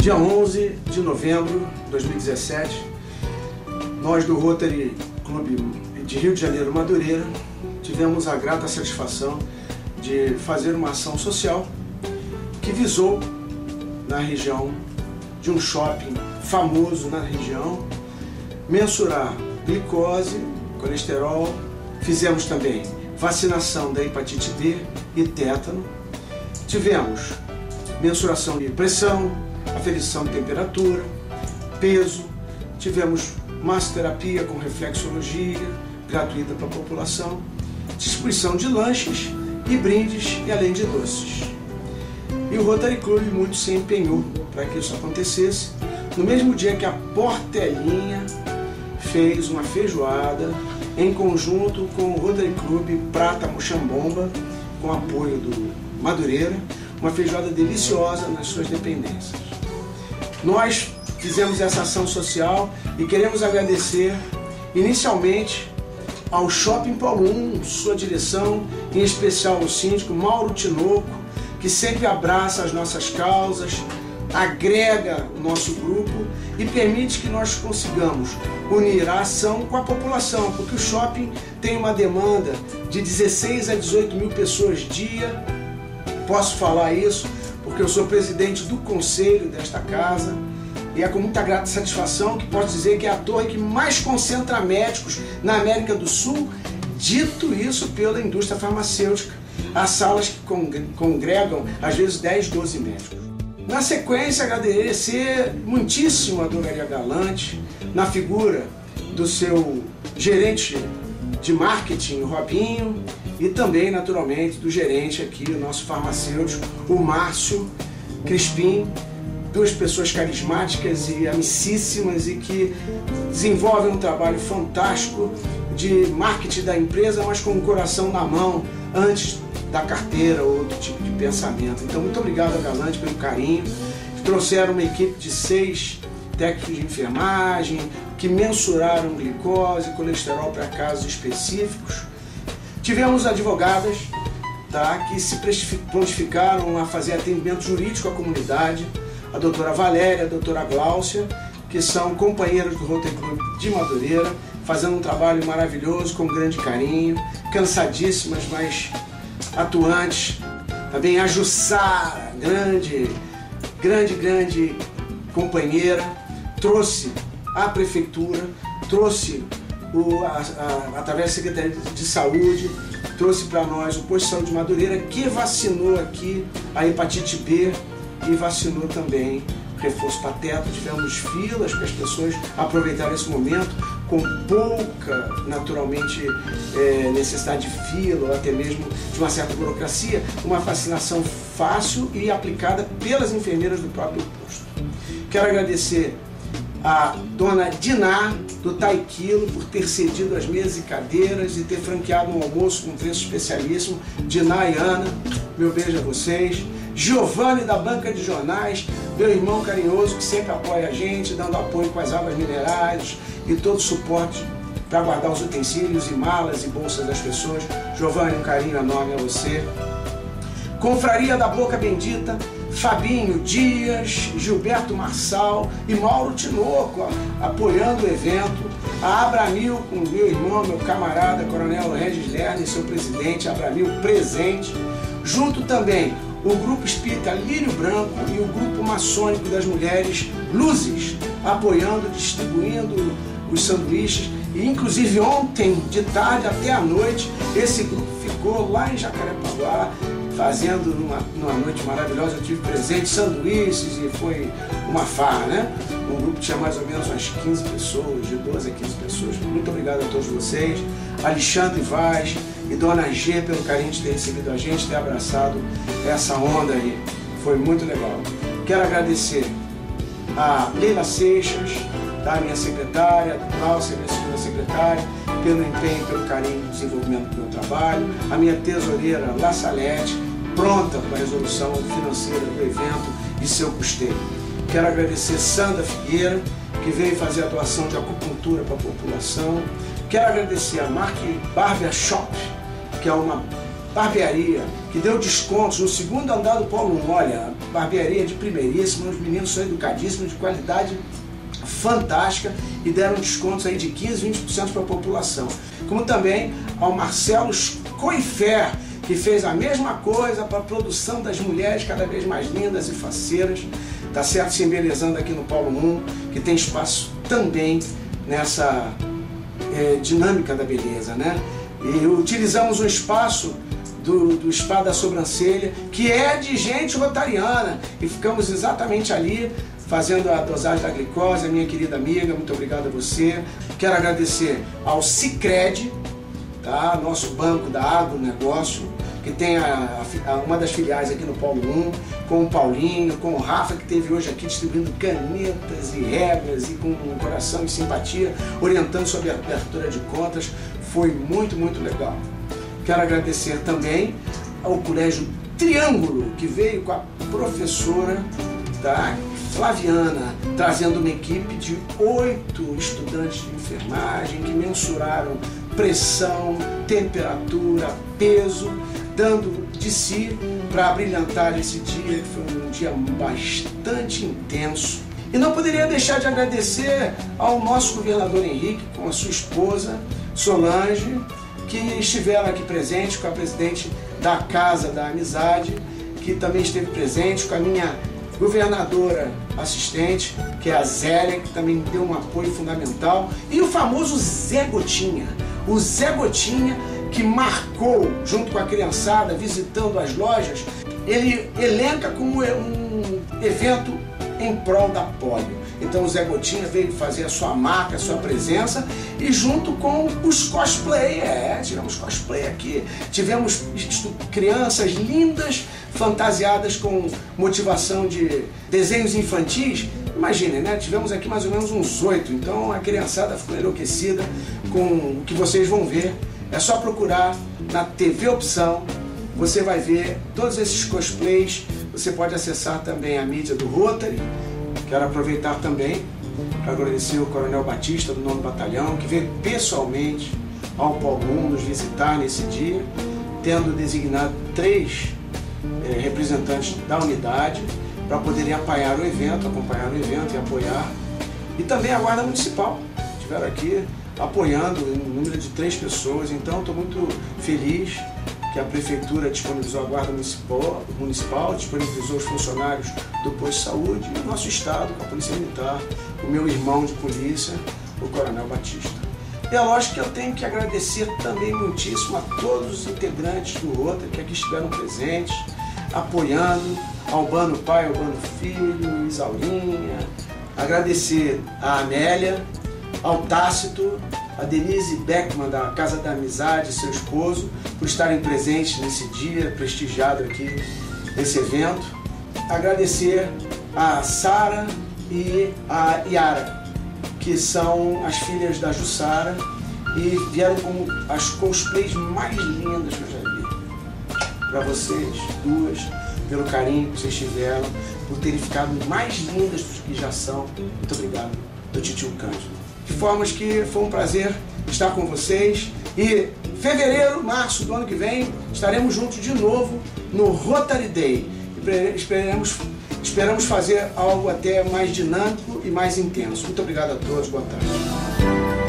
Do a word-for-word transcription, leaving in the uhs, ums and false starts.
Dia onze de novembro de dois mil e dezessete, nós do Rotary Clube de Rio de Janeiro, Madureira, tivemos a grata satisfação de fazer uma ação social que visou, na região de um shopping famoso na região, mensurar glicose, colesterol. Fizemos também vacinação da hepatite B e tétano. Tivemos mensuração de pressão, aferição de temperatura, peso. Tivemos massoterapia com reflexologia, gratuita para a população. Distribuição de lanches e brindes, e além de doces. E o Rotary Club muito se empenhou para que isso acontecesse. No mesmo dia que a Portelinha fez uma feijoada em conjunto com o Rotary Club Prata Mochambomba, com apoio do Madureira, uma feijoada deliciosa nas suas dependências. Nós fizemos essa ação social e queremos agradecer inicialmente ao Shopping Polo um, sua direção, em especial o síndico Mauro Tinoco, que sempre abraça as nossas causas, agrega o nosso grupo e permite que nós consigamos unir a ação com a população, porque o shopping tem uma demanda de dezesseis a dezoito mil pessoas dia. Posso falar isso porque eu sou presidente do conselho desta casa e é com muita grata satisfação que posso dizer que é a torre que mais concentra médicos na América do Sul, dito isso pela indústria farmacêutica. Há salas que congregam às vezes dez, doze médicos. Na sequência, agradecer muitíssimo a Drogaria Galante, na figura do seu gerente de marketing, o Robinho, e também, naturalmente, do gerente aqui, o nosso farmacêutico, o Márcio Crispim, duas pessoas carismáticas e amicíssimas e que desenvolvem um trabalho fantástico de marketing da empresa, mas com o coração na mão, antes da carteira ou outro tipo de pensamento. Então, muito obrigado a Galante pelo carinho. Trouxeram uma equipe de seis técnicos de enfermagem que mensuraram glicose e colesterol para casos específicos. Tivemos advogadas, tá, que se prontificaram a fazer atendimento jurídico à comunidade, a doutora Valéria, a doutora Gláucia, que são companheiras do Rotary Club de Madureira, fazendo um trabalho maravilhoso, com grande carinho, cansadíssimas, mas atuantes. Também a Jussara, grande, grande, grande companheira, trouxe a prefeitura, trouxe, o, a, a, através da Secretaria de Saúde, trouxe para nós o posto de saúde de Madureira, que vacinou aqui a hepatite B e vacinou também reforço para teto. Tivemos filas para as pessoas aproveitarem esse momento, com pouca, naturalmente, é, necessidade de fila ou até mesmo de uma certa burocracia, uma vacinação fácil e aplicada pelas enfermeiras do próprio posto. Quero agradecer a dona Diná, do Taiquilo, por ter cedido as mesas e cadeiras e ter franqueado um almoço com preço especialíssimo. Diná e Ana, meu beijo a vocês. Giovanni, da Banca de Jornais, meu irmão carinhoso, que sempre apoia a gente, dando apoio com as águas minerais e todo o suporte para guardar os utensílios e malas e bolsas das pessoas. Giovanni, um carinho enorme a você. Confraria da Boca Bendita, Fabinho Dias, Gilberto Marçal e Mauro Tinoco, ó, apoiando o evento. A Abramil, com meu irmão, meu camarada, Coronel Regis Lerner, seu presidente, Abramil presente. Junto também o Grupo Espírita Lírio Branco e o Grupo Maçônico das Mulheres Luzes, apoiando, distribuindo os sanduíches. E inclusive ontem, de tarde até a noite, esse grupo ficou lá em Jacarepaguá, fazendo numa, numa noite maravilhosa. Eu tive presente, sanduíches, e foi uma farra, né? Um grupo que tinha mais ou menos umas quinze pessoas, de doze a quinze pessoas. Muito obrigado a todos vocês. Alexandre Vaz e Dona G, pelo carinho de ter recebido a gente, ter abraçado essa onda aí. Foi muito legal. Quero agradecer a Leila Seixas, da minha secretária, do Cláudio, minha segunda secretária, pelo empenho, pelo carinho no desenvolvimento do meu trabalho, a minha tesoureira, La Salete, pronta para a resolução financeira do evento e seu custeio. Quero agradecer Sandra Figueira, que veio fazer a doação de acupuntura para a população. Quero agradecer a Mark Barber Shop, que é uma barbearia, que deu descontos no segundo andar do Polo um. Olha, barbearia de primeiríssima, os meninos são educadíssimos, de qualidade fantástica, e deram descontos aí de quinze, vinte por cento para a população. Como também ao Marcelo Coifer, que fez a mesma coisa para a produção das mulheres cada vez mais lindas e faceiras, tá certo? Se embelezando aqui no Polo um, que tem espaço também nessa é, dinâmica da beleza, né? E utilizamos o espaço do, do Spa da Sobrancelha, que é de gente rotariana, e ficamos exatamente ali fazendo a dosagem da glicose, a minha querida amiga, muito obrigado a você. Quero agradecer ao Sicredi, tá? Nosso banco da agronegócio, que tem a, a, uma das filiais aqui no Polo um, com o Paulinho, com o Rafa, que esteve hoje aqui distribuindo canetas e regras e com um coração e simpatia, orientando sobre a abertura de contas. Foi muito, muito legal. Quero agradecer também ao Colégio Triângulo, que veio com a professora da Flaviana, trazendo uma equipe de oito estudantes de enfermagem que mensuraram pressão, temperatura, peso, dando de si para brilhantar esse dia, que foi um dia bastante intenso. E não poderia deixar de agradecer ao nosso governador Henrique, com a sua esposa Solange, que estiveram aqui presentes, com a presidente da Casa da Amizade, que também esteve presente, com a minha governadora assistente, que é a Zélia, que também deu um apoio fundamental, e o famoso Zé Gotinha, o Zé Gotinha, que marcou, junto com a criançada, visitando as lojas, ele elenca como um evento em prol da polio. Então o Zé Gotinha veio fazer a sua marca, a sua presença, e junto com os cosplay, é, tivemos cosplay aqui, tivemos crianças lindas, fantasiadas com motivação de desenhos infantis. Imaginem, né? Tivemos aqui mais ou menos uns oito, então a criançada ficou enlouquecida com o que vocês vão ver. É só procurar na T V Opção, você vai ver todos esses cosplays. Você pode acessar também a mídia do Rotary. Quero aproveitar também para agradecer o Coronel Batista, do nono Batalhão, que veio pessoalmente ao Polo um nos visitar nesse dia, tendo designado três eh, representantes da unidade para poderem apoiar o evento, acompanhar o evento e apoiar. E também a Guarda Municipal, estiveram aqui apoiando em um número de três pessoas. Então estou muito feliz que a Prefeitura disponibilizou a Guarda Municipal, municipal, disponibilizou os funcionários do posto de saúde e o nosso Estado, com a Polícia Militar, o meu irmão de polícia, o Coronel Batista. E é lógico que eu tenho que agradecer também muitíssimo a todos os integrantes do Rotary que aqui estiveram presentes, apoiando, Albano pai, Albano filho, Isaurinha, agradecer a Amélia, ao Tácito, a Denise Beckman, da Casa da Amizade, seu esposo, por estarem presentes nesse dia prestigiado aqui, nesse evento. Agradecer a Sara e a Yara, que são as filhas da Jussara, e vieram com as cosplays mais lindas que eu já vi. Para vocês, duas, pelo carinho que vocês tiveram, por terem ficado mais lindas do que já são. Muito obrigado, do Titio Cândido. De formas que foi um prazer estar com vocês, e fevereiro, março do ano que vem estaremos juntos de novo no Rotary Day. Esperamos, esperamos fazer algo até mais dinâmico e mais intenso. Muito obrigado a todos, boa tarde.